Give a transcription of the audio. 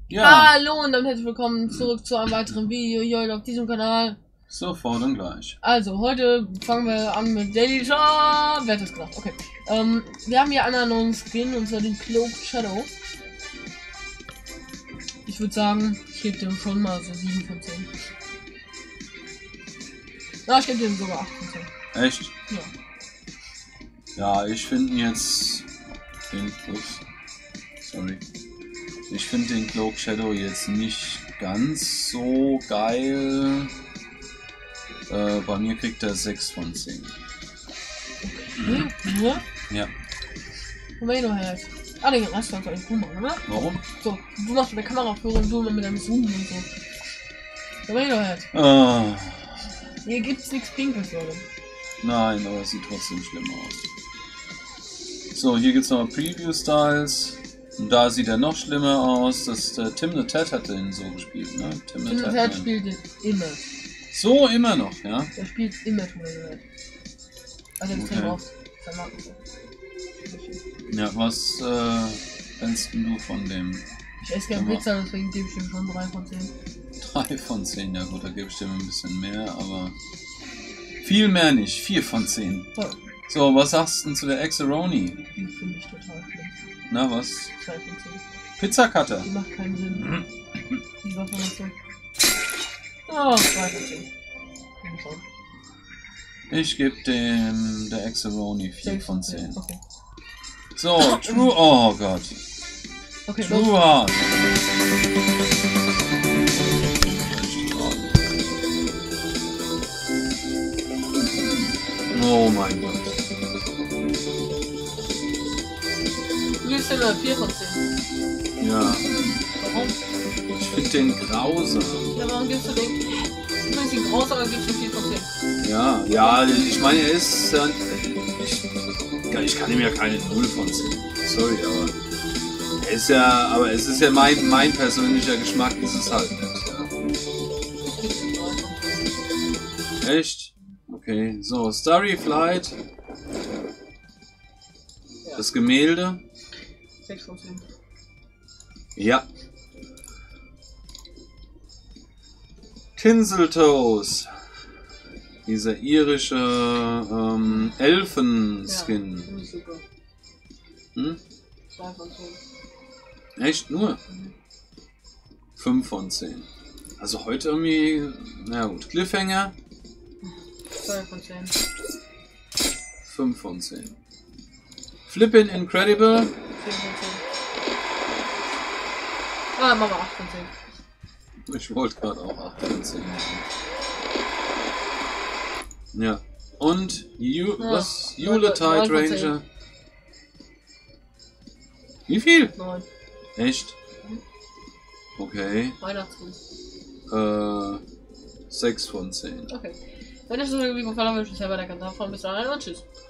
Ja. Hallo und damit herzlich willkommen zurück zu einem weiteren Video hier auf diesem Kanal. Sofort und gleich. Also, heute fangen wir an mit Daily Shop. Wer hat das gesagt? Okay. Wir haben hier einen neuen Skin, und zwar den Cloaked Shadow. Ich würde sagen, ich gebe dem schon mal so 7 von 10. Ja, ich gebe dem sogar 8 von 10. Echt? Ja. Ja, ich finde jetzt den Ich finde den Cloak Shadow jetzt nicht ganz so geil. Bei mir kriegt er 6 von 10. Okay. Nur? Ja. Tomato Head. Ah, den Rest kannst du eigentlich gut machen, oder? Warum? So, du machst mit der Kameraführung, du mit deinem Zoom und so. Tomato Head. Ah, Hier gibt's nichts Pinkes, Leute. nein, aber es sieht trotzdem schlimm aus. So, hier gibt es noch Preview Styles. Und da sieht er noch schlimmer aus. Tim the Tat hat den so gespielt, ne? Tim the Tat spielt den immer. So, immer noch, ja? Er spielt immer Tomato Head. Also extrem oft. Ja, was kennst du von dem? Ich esse gerne Pizza, deswegen gebe ich ihm schon 3 von 10. 3 von 10, ja gut, da gebe ich dir ein bisschen mehr, aber viel mehr nicht. 4 von 10. Voll. So, was sagst du denn zu der Exeroni? Die finde ich total schlimm. Na, was? 2 von 10. Pizzacutter. Die macht keinen Sinn. Die Waffe nicht so. Oh, 2 von 10. Ich gebe dem der Exeroni 4 von 10. Okay. So, True. Oh Gott. Okay, True Heart. Oh mein Gott. Du gibst dir 4 von 10. Ja. Warum? Ich finde den grausam. Ja, warum gibst du den? Du findest ihn grausam, aber gibst du 4 von 10. Ja, ja, ich meine, er ist. Ich kann ihm ja keine 0 von 10. Sorry, aber. Er ist ja. Aber es ist ja mein persönlicher Geschmack, ist es halt nicht. Ja. Echt? Okay, so, Starry Flight. Ja. Das Gemälde. 6 von 10. Ja. Tinseltoes. Dieser irische Elfen-Skin. Ja, finde ich super. Hm? 2 von 10. Echt nur? 5 von 10. Also heute irgendwie. Na gut. Cliffhanger. 2 von 10. 5 von 10. Flippin' Incredible. 10 von 10. Ah, Mama, 8 von 10. Ich wollte gerade auch 8 von 10 machen. Ja. Und was? Yuletide Ranger. Wie viel? 9. Echt? Okay. Weihnachtsmann. 6 von 10. Okay. Wenn euch das Video gefallen hat, wünsche ich selber der Kanal von. Bis dahin und tschüss.